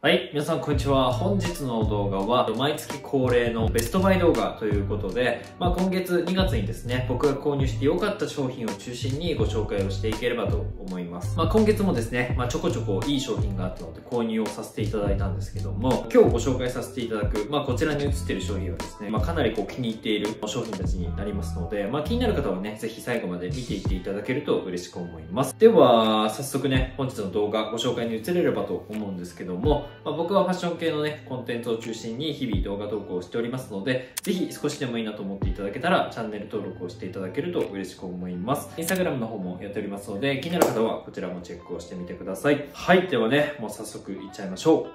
はい、皆さんこんにちは。本日の動画は毎月恒例のベストバイ動画ということで、今月2月にですね、僕が購入して良かった商品を中心にご紹介をしていければと思います。今月もですね、ちょこちょこいい商品があったので購入をさせていただいたんですけども、今日ご紹介させていただく、こちらに写っている商品はですね、かなり気に入っている商品たちになりますので、気になる方はね、ぜひ最後まで見ていっていただけると嬉しく思います。では、早速ね、本日の動画ご紹介に移れればと思うんですけども、僕はファッション系のね、コンテンツを中心に日々動画投稿をしておりますので、ぜひ少しでもいいなと思っていただけたら、チャンネル登録をしていただけると嬉しく思います。インスタグラムの方もやっておりますので、気になる方はこちらもチェックをしてみてください。はい、ではね、もう早速いっちゃいましょう。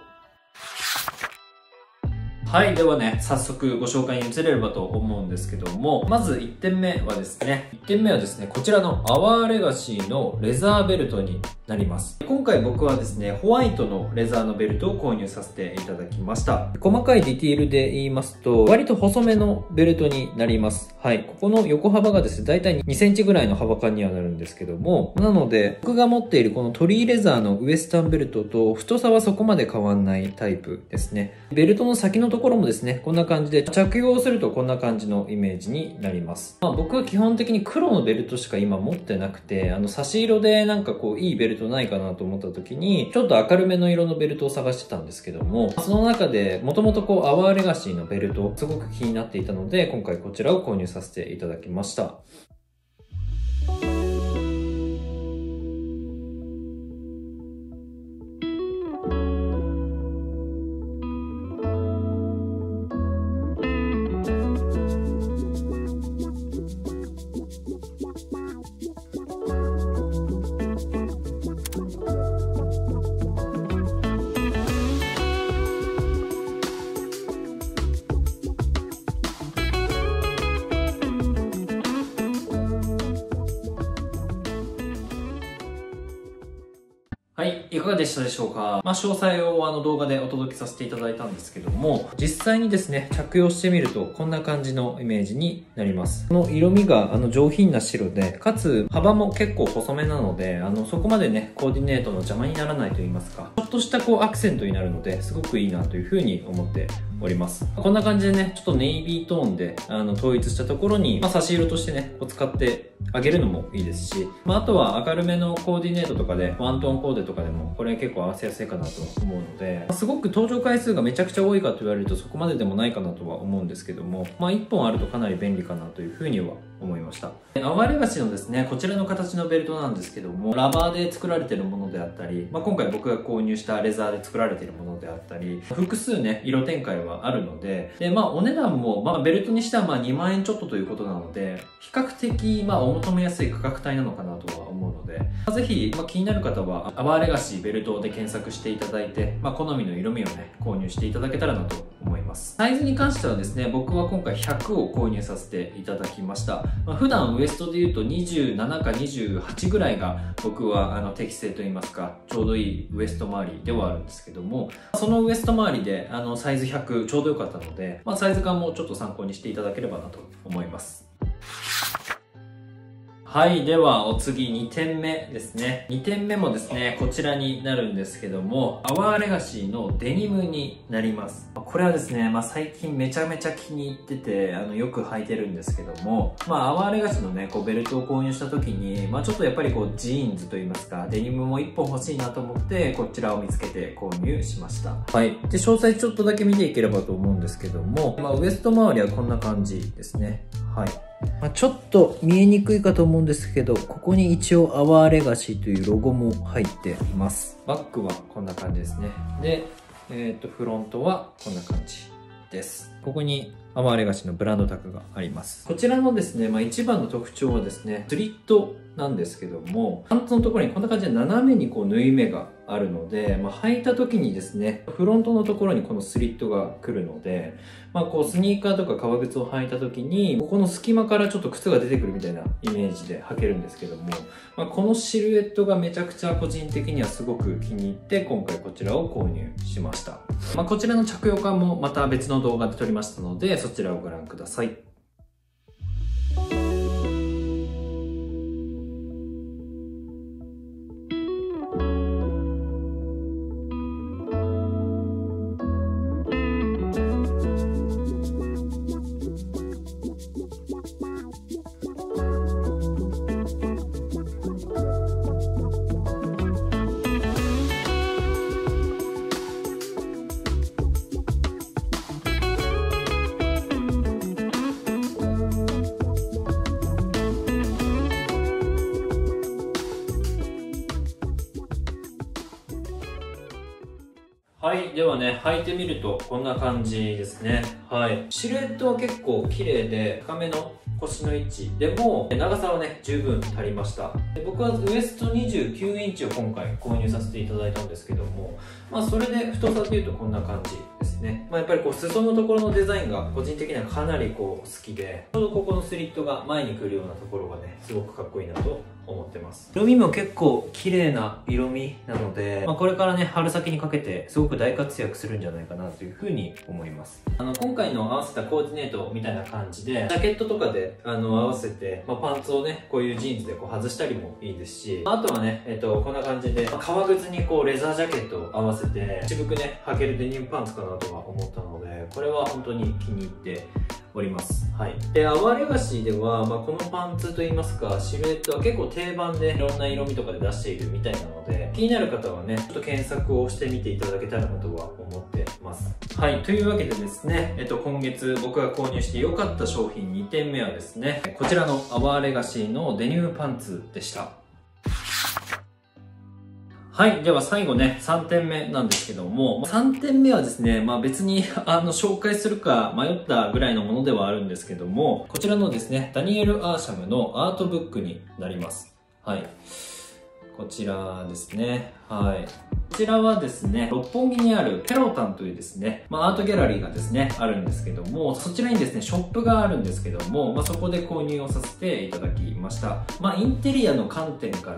はい。ではね、早速ご紹介に移れればと思うんですけども、まず1点目はですね、こちらのアワーレガシーのレザーベルトになります。今回僕はですね、ホワイトのレザーのベルトを購入させていただきました。細かいディティールで言いますと、割と細めのベルトになります。はい。ここの横幅がですね、だいたい2センチぐらいの幅感にはなるんですけども、なので、僕が持っているこのトリーレザーのウエスタンベルトと太さはそこまで変わんないタイプですね。ベルトの先のところもですね、こんな感じで着用するとこんな感じのイメージになります。僕は基本的に黒のベルトしか今持ってなくて、差し色でいいベルトないかなと思った時に、ちょっと明るめの色のベルトを探してたんですけども、その中でもともとアワーレガシーのベルト、すごく気になっていたので、今回こちらを購入させていただきました。はい、いかがでしたでしょうか。詳細を動画でお届けさせていただいたんですけども、実際にですね、着用してみるとこんな感じのイメージになります。この色味が上品な白で、かつ幅も結構細めなので、そこまでね、コーディネートの邪魔にならないと言いますか、ちょっとしたアクセントになるので、すごくいいなというふうに思っております。こんな感じでね、ちょっとネイビートーンで統一したところに、差し色としてね、使ってあげるのもいいですし、あとは明るめのコーディネートとかで、ワントーンコーデとかでもこれ結構合わせやすいかなと思うので、すごく登場回数がめちゃくちゃ多いかと言われるとそこまででもないかなとは思うんですけども、1本あるとかなり便利かなというふうには思いました。アワーレガシーのですね、こちらの形のベルトなんですけども、ラバーで作られているものであったり、今回僕が購入したレザーで作られているものであったり、複数ね、色展開はあるので、お値段も、ベルトにしては2万円ちょっとということなので、比較的お求めやすい価格帯なのかなとは思うので、ぜひ、気になる方はアワーレガシーベルトで検索していただいて、好みの色味をね、購入していただけたらなと思います。サイズに関してはですね、僕は今回100を購入させていただきました。普段ウエストで言うと27か28ぐらいが僕は適正と言いますか、ちょうどいいウエスト周りではあるんですけども、そのウエスト周りでサイズ100ちょうど良かったので、サイズ感もちょっと参考にしていただければなと思います。はい。では、お次2点目ですね。2点目もですね、こちらになるんですけども、アワーレガシーのデニムになります。これはですね、最近めちゃめちゃ気に入ってて、よく履いてるんですけども、アワーレガシーのね、ベルトを購入した時に、ちょっとやっぱりジーンズと言いますか、デニムも1本欲しいなと思って、こちらを見つけて購入しました。はい。で、詳細ちょっとだけ見ていければと思うんですけども、ウエスト周りはこんな感じですね。はい。ちょっと見えにくいかと思うんですけど、ここに一応アワーレガシーというロゴも入っています。バックはこんな感じですね。で、フロントはこんな感じです。ここにアワーレガシーのブランドタグがあります。こちらのですね、一番の特徴はですね、スリットなんですけども、パンツのところにこんな感じで斜めに縫い目があるので、履いた時にですね、フロントのところにこのスリットが来るので、スニーカーとか革靴を履いた時に、ここの隙間からちょっと靴が出てくるみたいなイメージで履けるんですけども、このシルエットがめちゃくちゃ個人的にはすごく気に入って、今回こちらを購入しました。こちらの着用感もまた別の動画で撮りましたので、そちらをご覧ください。 はい。ではね、履いてみるとこんな感じですね。はい。シルエットは結構綺麗で、深めの腰の位置でも、長さはね、十分足りました。で僕はウエスト29インチを今回購入させていただいたんですけども、それで太さでいうとこんな感じですね。やっぱりこう、裾のところのデザインが個人的にはかなりこう、好きで、ちょうどここのスリットが前に来るようなところがね、すごくかっこいいなと思ってます。色味も結構綺麗な色味なので、これからね、春先にかけてすごく大活躍するんじゃないかなというふうに思います。今回の合わせたコーディネートみたいな感じで、ジャケットとかで合わせて、パンツをね、こういうジーンズでこう外したりもいいですし、あとはね、こんな感じで、革靴にこうレザージャケットを合わせて、渋くね、履けるデニムパンツかなとは思ったので、これは本当に気に入っております。はい。で、アワーレガシーでは、このパンツといいますか、シルエットは結構定番でいろんな色味とかで出しているみたいなので、気になる方はね、ちょっと検索をしてみていただけたらなとは思ってます。はい。というわけでですね、今月僕が購入して良かった商品2点目はですね、こちらのアワーレガシーのデニムパンツでした。はい。では最後ね、3点目なんですけども、3点目はですね、別に、紹介するか迷ったぐらいのものではあるんですけども、こちらのですね、ダニエル・アーシャムのアートブックになります。はい。こちらですね。はい。こちらはですね、六本木にあるペロタンというですね、アートギャラリーがですね、あるんですけども、そちらにですね、ショップがあるんですけども、そこで購入をさせていただきました。インテリアの観点から、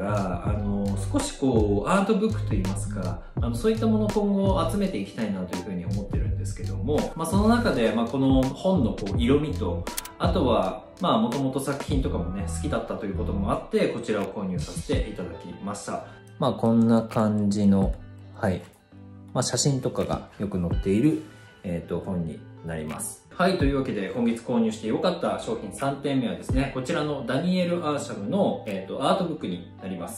少しこう、アートブックといいますか、そういったものを今後集めていきたいなというふうに思ってるんですけども、その中で、この本のこう、色味と、あとは、もともと作品とかもね、好きだったということもあって、こちらを購入させていただきました。こんな感じの、はい。写真とかがよく載っている、本になります。はい。というわけで、今月購入して良かった商品3点目はですね、こちらのダニエル・アーシャムの、アートブックになります。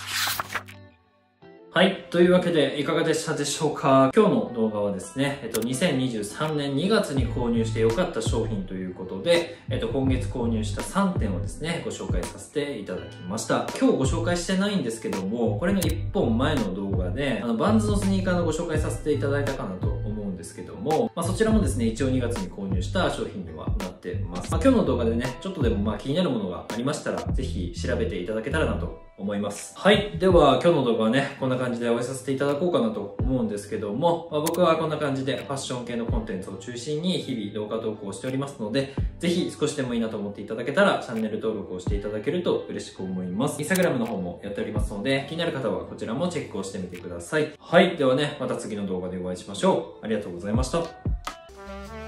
はい。というわけで、いかがでしたでしょうか？今日の動画はですね、2023年2月に購入して良かった商品ということで、今月購入した3点をですね、ご紹介させていただきました。今日ご紹介してないんですけども、これの1本前の動画で、バンズのスニーカーのご紹介させていただいたかなと思うんですけども、そちらもですね、一応2月に購入した商品にはなってます。今日の動画でね、ちょっとでも気になるものがありましたら、ぜひ調べていただけたらなと思います。はい。では、今日の動画はね、こんな感じで終わりさせていただこうかなと思うんですけども、僕はこんな感じでファッション系のコンテンツを中心に日々動画投稿をしておりますので、ぜひ少しでもいいなと思っていただけたら、チャンネル登録をしていただけると嬉しく思います。Instagram の方もやっておりますので、気になる方はこちらもチェックをしてみてください。はい。ではね、また次の動画でお会いしましょう。ありがとうございました。